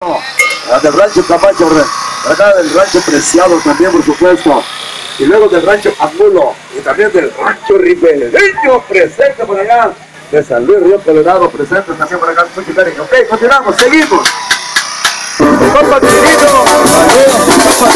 Del rancho Camacho, acá del rancho Preciado también, por supuesto, y luego del rancho Angulo y también del rancho Ribereño, presente por allá de San Luis Río Colorado, presente también por acá, mucho cariño. Ok, continuamos, seguimos. Compa Chiquito, compa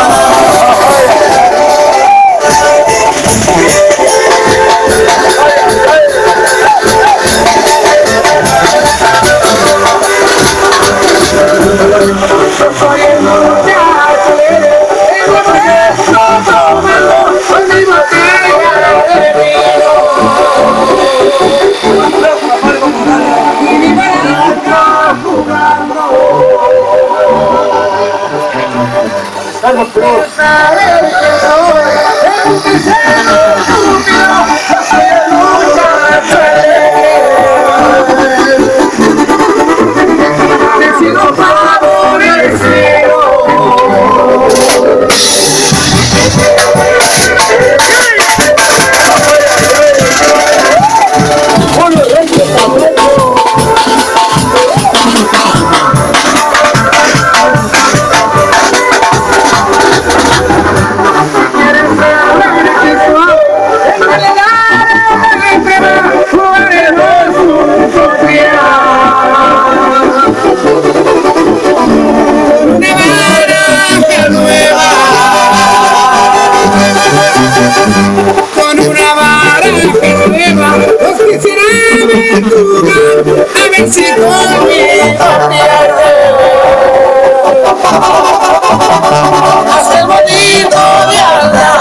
hasta el bonito de andar.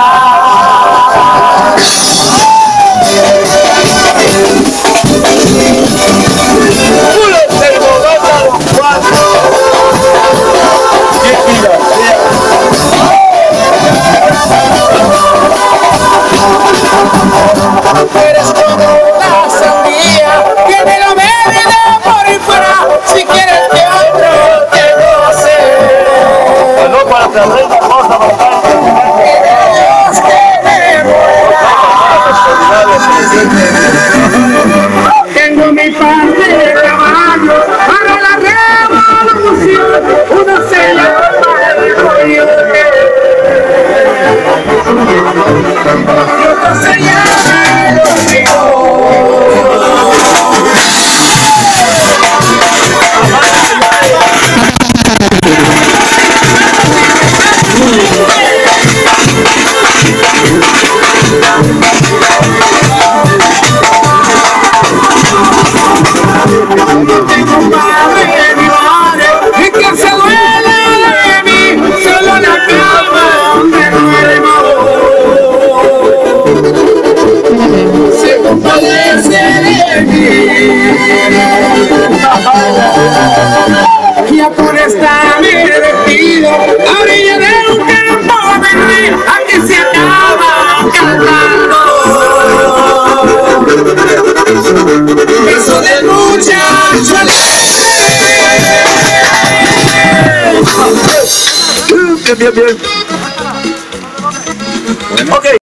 Eres como una sandía, tiene la medida por fuera, si quieres que otro te goce. No para cerrar la cosa bastante. Dios que me muera. Tengo mi parte de caballo para la revolución, uno se llama el coyote y otro se llama el hormigón. Ya por estar vestido a orilla de un campo verde, aquí se acaba cantando. Beso del muchacho alegre. Bien, bien. Ok.